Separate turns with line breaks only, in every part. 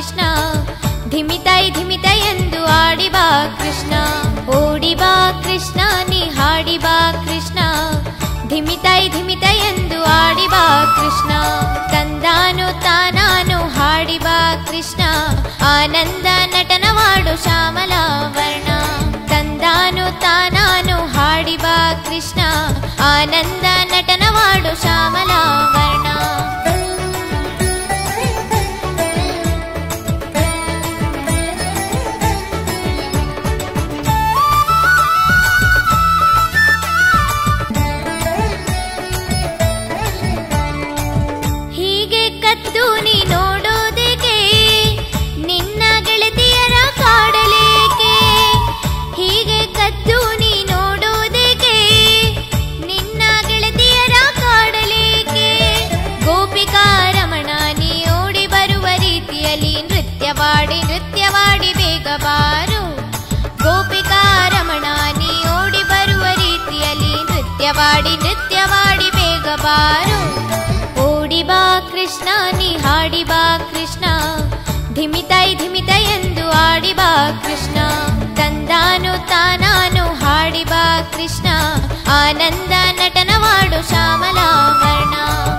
ಕೃಷ್ಣ ಧಿಮಿತೈ ಧಿಮಿತೈ ಎಂದು ಆಡಿ ಬಾ ಕೃಷ್ಣ ಓಡಿ ಬಾ ಕೃಷ್ಣ ನೀ ಹಾಡಿ ಬಾ ಕೃಷ್ಣ ಧಿಮಿತೈ ಧಿಮಿತೈ ಎಂದು ಆಡಿ ಬಾ ಕೃಷ್ಣ ತಂದಾನು ತಾನಾನು ಹಾಡಿ ಬಾ ಕೃಷ್ಣ ಆನಂದ ನಟನವಾಡು ಶ್ಯಾಮಲ ವರ್ಣ ತಂದಾನು ತಾನಾನು ಹಾಡಿ ಬಾ ಕೃಷ್ಣ ಆನಂದ ನಟನವಾಡು ಶ್ಯಾಮಲ ವರ್ಣ ನೃತ್ಯವಾಡಿ ಬೇಗ ಬಾರು ಗೋಪಿಕಾ ರಮಣ ನೀ ಓಡಿ ಬರುವ ರೀತಿಯಲ್ಲಿ ನೃತ್ಯವಾಡಿ ಬೇಗ ಬಾರು ಓಡಿ ಬಾ ಕೃಷ್ಣ ನೀ ಹಾಡಿ ಬಾ ಕೃಷ್ಣ ಧಿಮಿತೈ ಧಿಮಿತೈ ಎಂದು ಆಡಿ ಬಾ ಕೃಷ್ಣ ತಂದಾನು ತಾನಾನು ಹಾಡಿ ಬಾ ಕೃಷ್ಣ ಆನಂದ ನಟನವಾಡು ಶ್ಯಾಮಲ ವರ್ಣ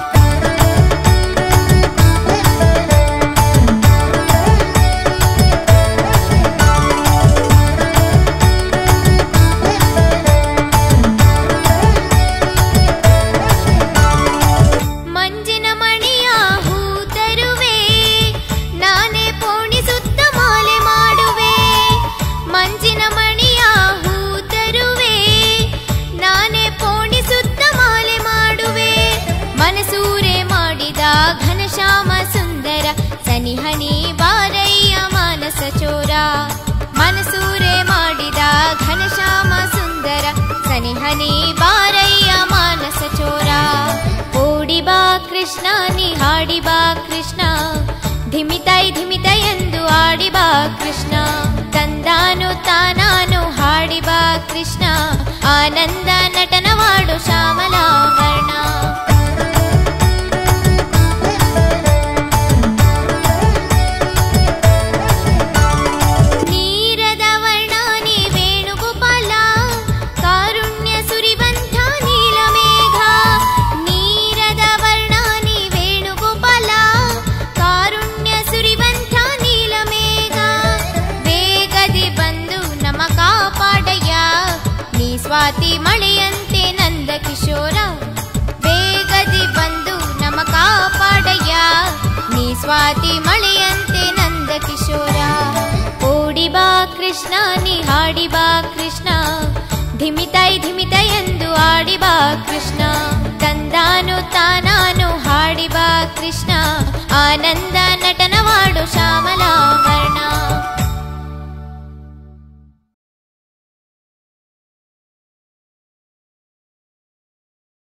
ಹನಿ ಬಾರಯ್ಯ ಮಾನಸ ಚೋರ ಮನಸೂರೆ ಮಾಡಿದ ಘನಶ್ಯಾಮ ಸುಂದರ ಸನಿಹನಿ ಬಾರಯ್ಯ ಮಾನಸ ಚೋರ ಓಡಿ ಬಾ ಕೃಷ್ಣ ನೀ ಹಾಡಿ ಬಾ ಕೃಷ್ಣ ಧಿಮಿತೈ ಧಿಮಿತೈ ಎಂದು ಆಡಿ ಬಾ ಕೃಷ್ಣ ತಂದಾನು ತಾನಾನು ಹಾಡಿ ಬಾ ಕೃಷ್ಣ ಆನಂದ ನಟನವಾಡು ಶ್ಯಾಮಲ ವರ್ಣ ಸ್ವಾತಿ ಮಳೆಯಂತೆ ನಂದ ಕಿಶೋರ ಬೇಗದಿ ಬಂದು ನಮ ಕಾಪಾಡಯ್ಯ ನೀ ಸ್ವಾತಿ ಮಳೆಯಂತೆ ನಂದ ಕಿಶೋರ ಓಡಿ ಬಾ ಕೃಷ್ಣ ನೀ ಹಾಡಿ ಬಾ ಕೃಷ್ಣ ಧಿಮಿತೈ ಧಿಮಿತೈ ಎಂದು ಆಡಿ ಬಾ ಕೃಷ್ಣ ತಂದಾನು ತಾನಾನು ಹಾಡಿ ಬಾ ಕೃಷ್ಣ ಆನಂದ